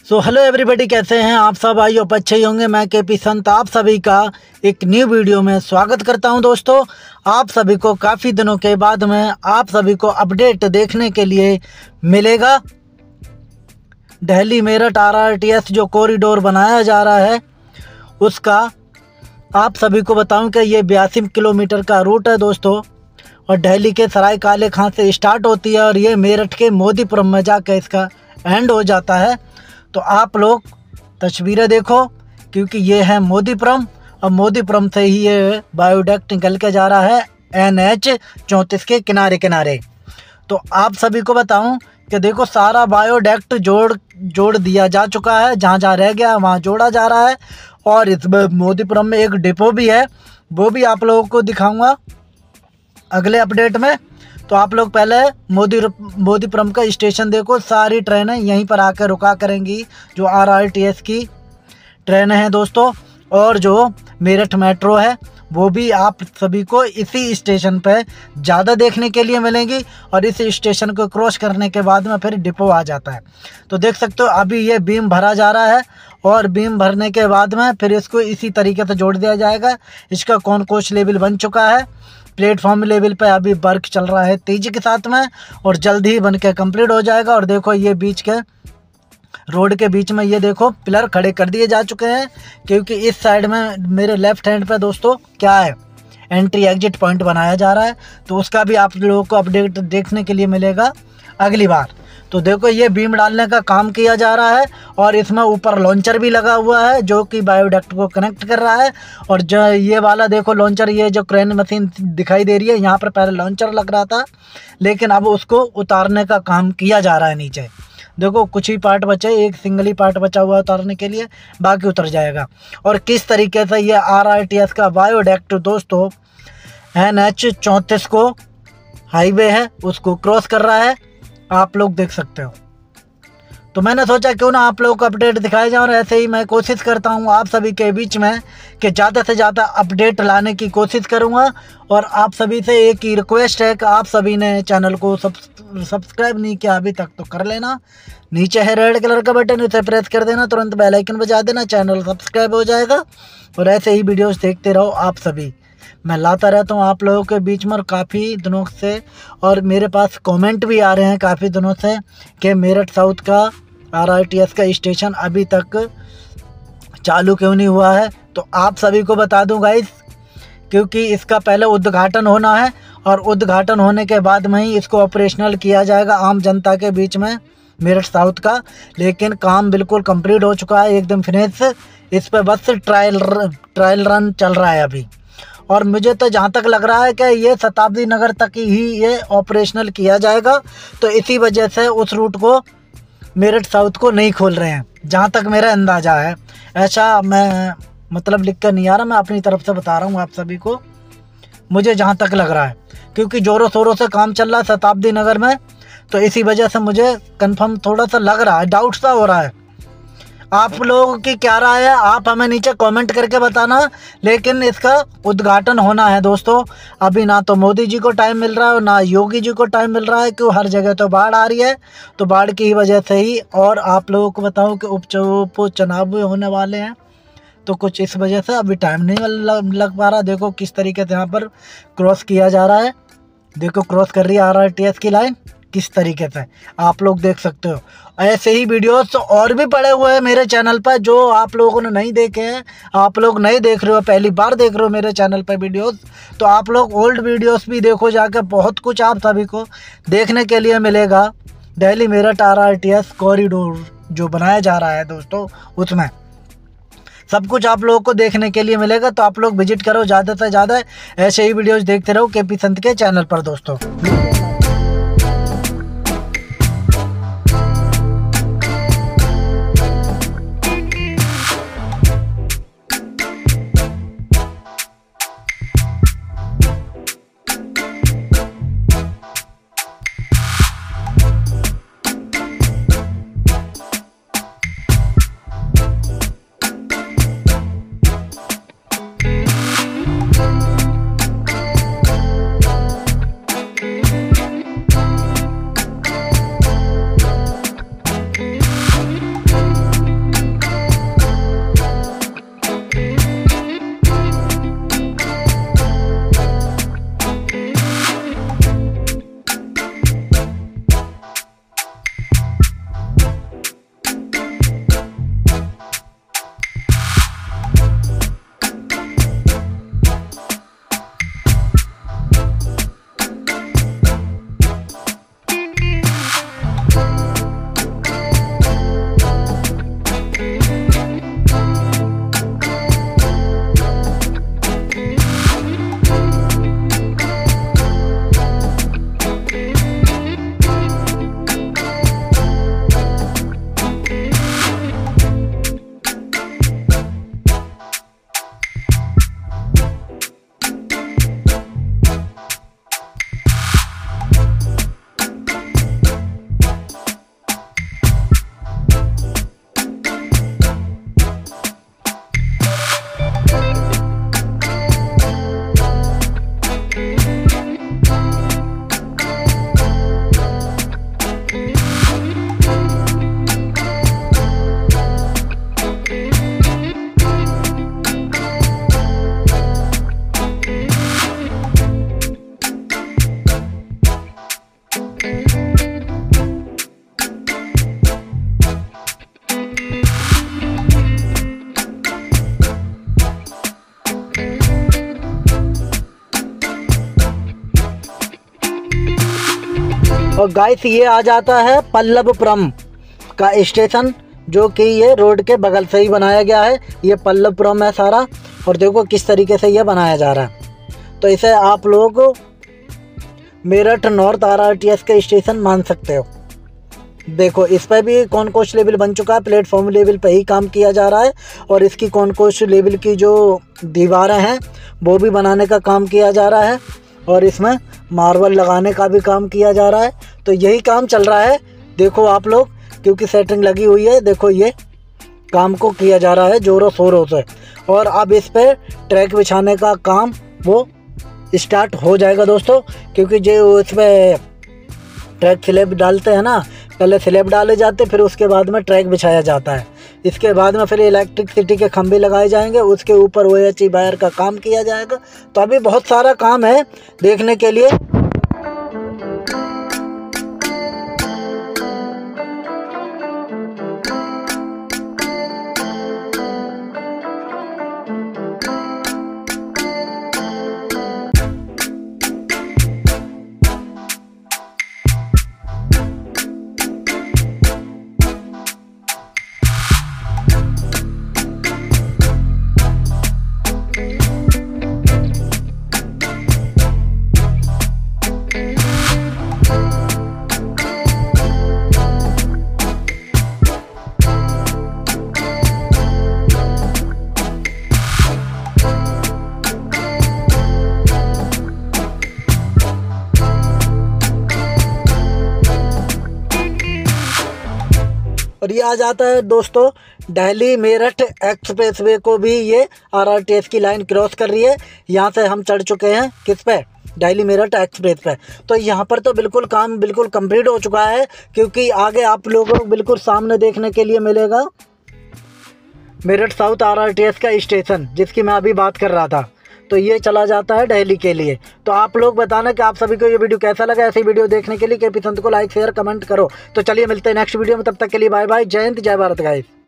So hello everybody, कैसे हैं आप सब? आई होप अच्छे ही होंगे। मैं केपी संत आप सभी का एक न्यू वीडियो में स्वागत करता हूं। दोस्तों, आप सभी को काफ़ी दिनों के बाद में आप सभी को अपडेट देखने के लिए मिलेगा। दिल्ली मेरठ RRTS जो कॉरिडोर बनाया जा रहा है उसका आप सभी को बताऊं कि ये 82 किलोमीटर का रूट है दोस्तों, और दिल्ली के सराय काले खां से स्टार्ट होती है और ये मेरठ के मोदीपुरम में जाकर इसका एंड हो जाता है। तो आप लोग तस्वीरें देखो, क्योंकि ये है मोदीपुरम और मोदीपुरम से ही ये बायोडक्ट निकल के जा रहा है NH 34 के किनारे किनारे। तो आप सभी को बताऊं कि देखो, सारा बायोडक्ट जोड़ दिया जा चुका है। जहाँ जहाँ रह गया वहाँ जोड़ा जा रहा है। और इस मोदीपुरम में एक डिपो भी है, वो भी आप लोगों को दिखाऊंगा अगले अपडेट में। तो आप लोग पहले मोदीपुरम का स्टेशन देखो, सारी ट्रेनें यहीं पर आकर रुका करेंगी जो RRTS की ट्रेनें हैं दोस्तों। और जो मेरठ मेट्रो है वो भी आप सभी को इसी स्टेशन पर ज़्यादा देखने के लिए मिलेंगी। और इस स्टेशन को क्रॉस करने के बाद में फिर डिपो आ जाता है। तो देख सकते हो अभी ये बीम भरा जा रहा है और बीम भरने के बाद में फिर इसको इसी तरीके से जोड़ दिया जाएगा। इसका कॉन्कोर्स लेवल बन चुका है। प्लेटफॉर्म लेवल पे अभी वर्क चल रहा है तेजी के साथ में और जल्द ही बन के कम्प्लीट हो जाएगा। और देखो, ये बीच के रोड के बीच में ये देखो पिलर खड़े कर दिए जा चुके हैं, क्योंकि इस साइड में मेरे लेफ्ट हैंड पे दोस्तों क्या है, एंट्री एग्जिट पॉइंट बनाया जा रहा है। तो उसका भी आप लोगों को अपडेट देखने के लिए मिलेगा अगली बार। तो देखो, ये बीम डालने का काम किया जा रहा है और इसमें ऊपर लॉन्चर भी लगा हुआ है जो कि बायोडक्ट को कनेक्ट कर रहा है। और जो ये वाला देखो लॉन्चर, ये जो क्रेन मशीन दिखाई दे रही है, यहाँ पर पहले लॉन्चर लग रहा था, लेकिन अब उसको उतारने का काम किया जा रहा है नीचे। देखो, कुछ ही पार्ट बचे, एक सिंगल ही पार्ट बचा हुआ है उतारने के लिए, बाकी उतर जाएगा। और किस तरीके से ये RRTS का बायोडक्ट दोस्तों NH 34 को हाईवे है उसको क्रॉस कर रहा है, आप लोग देख सकते हो। तो मैंने सोचा क्यों ना आप लोगों को अपडेट दिखाया जाए। और ऐसे ही मैं कोशिश करता हूँ आप सभी के बीच में कि ज़्यादा से ज़्यादा अपडेट लाने की कोशिश करूँगा। और आप सभी से एक ही रिक्वेस्ट है कि आप सभी ने चैनल को सब्सक्राइब नहीं किया अभी तक तो कर लेना। नीचे है रेड कलर का बटन, उसे प्रेस कर देना, तुरंत बेल आइकन बजा देना, चैनल सब्सक्राइब हो जाएगा। और ऐसे ही वीडियोज़ देखते रहो आप सभी। मैं लाता रहता हूँ आप लोगों के बीच में और काफ़ी दिनों से, और मेरे पास कमेंट भी आ रहे हैं काफ़ी दिनों से कि मेरठ साउथ का RRTS का स्टेशन अभी तक चालू क्यों नहीं हुआ है। तो आप सभी को बता दूं गाइस, क्योंकि इसका पहले उद्घाटन होना है और उद्घाटन होने के बाद में ही इसको ऑपरेशनल किया जाएगा आम जनता के बीच में मेरठ साउथ का। लेकिन काम बिल्कुल कंप्लीट हो चुका है, एकदम फिनिश। इस पर बस ट्रायल रन चल रहा है अभी। और मुझे तो जहाँ तक लग रहा है कि ये शताब्दी नगर तक ही ये ऑपरेशनल किया जाएगा। तो इसी वजह से उस रूट को मेरठ साउथ को नहीं खोल रहे हैं, जहाँ तक मेरा अंदाज़ा है। ऐसा मैं मतलब लिख कर नहीं आ रहा, मैं अपनी तरफ से बता रहा हूँ आप सभी को, मुझे जहाँ तक लग रहा है, क्योंकि ज़ोरों शोरों से काम चल रहा है शताब्दी नगर में। तो इसी वजह से मुझे कंफर्म थोड़ा सा लग रहा है, डाउट सा हो रहा है। आप लोगों की क्या राय है आप हमें नीचे कमेंट करके बताना। लेकिन इसका उद्घाटन होना है दोस्तों। अभी ना तो मोदी जी को टाइम मिल रहा है और ना योगी जी को टाइम मिल रहा है, क्यों हर जगह तो बाढ़ आ रही है। तो बाढ़ की वजह से ही, और आप लोगों को बताऊं कि उपचुनाव भी होने वाले हैं, तो कुछ इस वजह से अभी टाइम नहीं लग पा रहा। देखो किस तरीके से यहाँ पर क्रॉस किया जा रहा है, देखो क्रॉस कर रही है RRTS की लाइन किस तरीके से, आप लोग देख सकते हो। ऐसे ही वीडियोस और भी पड़े हुए हैं मेरे चैनल पर जो आप लोगों ने नहीं देखे हैं। आप लोग नहीं देख रहे हो, पहली बार देख रहे हो मेरे चैनल पर वीडियोस, तो आप लोग ओल्ड वीडियोस भी देखो जाकर, बहुत कुछ आप सभी को देखने के लिए मिलेगा। दिल्ली मेरठ RRTS कॉरिडोर जो बनाया जा रहा है दोस्तों, उसमें सब कुछ आप लोगों को देखने के लिए मिलेगा। तो आप लोग विजिट करो ज़्यादा से ज़्यादा, ऐसे ही वीडियोज़ देखते रहो केपी संत के चैनल पर दोस्तों। और गाइस ये आ जाता है पल्लवपुरम का स्टेशन, जो कि ये रोड के बगल से ही बनाया गया है। ये पल्लवपुरम है सारा, और देखो किस तरीके से ये बनाया जा रहा है। तो इसे आप लोग मेरठ नॉर्थ RRTS के स्टेशन मान सकते हो। देखो इस पर भी कॉन्कोर्स लेवल बन चुका है, प्लेटफॉर्म लेवल पे ही काम किया जा रहा है। और इसकी कॉन्कोर्स लेवल की जो दीवारें हैं वो भी बनाने का काम किया जा रहा है, और इसमें मार्बल लगाने का भी काम किया जा रहा है। तो यही काम चल रहा है, देखो आप लोग, क्योंकि सेटिंग लगी हुई है। देखो ये काम को किया जा रहा है ज़ोरों शोरों से। और अब इस पर ट्रैक बिछाने का काम वो स्टार्ट हो जाएगा दोस्तों, क्योंकि जो इसमें ट्रैक स्लैब डालते हैं ना, पहले स्लैब डाले जाते, फिर उसके बाद में ट्रैक बिछाया जाता है। इसके बाद में फिर इलेक्ट्रिसिटी के खंभे लगाए जाएंगे, उसके ऊपर OHE वायर का काम किया जाएगा। तो अभी बहुत सारा काम है देखने के लिए। और ये आ जाता है दोस्तों दिल्ली मेरठ एक्सप्रेसवे को भी ये RRTS की लाइन क्रॉस कर रही है। यहाँ से हम चढ़ चुके हैं किस पे, दिल्ली मेरठ एक्सप्रेस पे। तो यहाँ पर तो बिल्कुल काम बिल्कुल कंप्लीट हो चुका है, क्योंकि आगे आप लोगों को बिल्कुल सामने देखने के लिए मिलेगा मेरठ साउथ RRTS का स्टेशन, जिसकी मैं अभी बात कर रहा था। तो ये चला जाता है दिल्ली के लिए। तो आप लोग बताना कि आप सभी को ये वीडियो कैसा लगा। ऐसी वीडियो देखने के लिए KP संत को लाइक शेयर कमेंट करो। तो चलिए मिलते हैं नेक्स्ट वीडियो में, तब तक के लिए बाय बाय, जय हिंद जय भारत गाइस।